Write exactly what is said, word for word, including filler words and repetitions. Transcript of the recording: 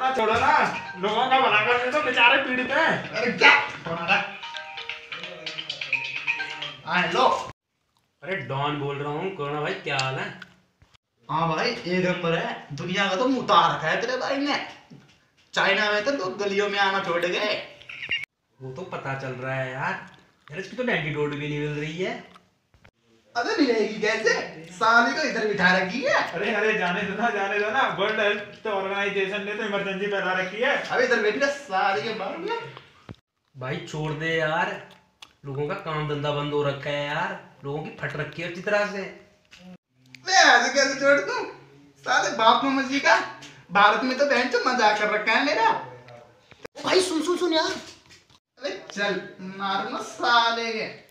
ना छोड़ो ना, लोगों का भला करने तो बेचारे पीड़ित हैं। अरे क्या आए लो। अरे डॉन बोल रहा हूँ। कोरोना भाई क्या हाल है? हाँ भाई एक नंबर है। दुनिया का तो मुंह उतार रखा है तेरे भाई ने। चाइना में तो लोग गलियों में आना छोड़ गए। वो तो पता चल रहा है यार। यार इसकी तो एंटीडोट भी नहीं मिल रही है। अबे मिलेगी कैसे? साली को इधर बिठा रखी है। अरे अरे जाने दो ना, जाने दो ना। वर्ल्ड हेल्थ ऑर्गेनाइजेशन ने तो इमरजेंसी फैला रखी है। अबे इधर बैठ के साली के बारे में। भाई छोड़ दे यार। लोगों का काम धंधा बंद हो रखा है यार। लोगों की फट रखी है अच्छी तरह से। मैं ऐसे कैसे छोड़ दूं? साले बाप मम्मी का भारत में तो बहन चो मजाक कर रखा है मेरा। भाई सुन सुन सुन यार। अबे चल मारो ना साले के।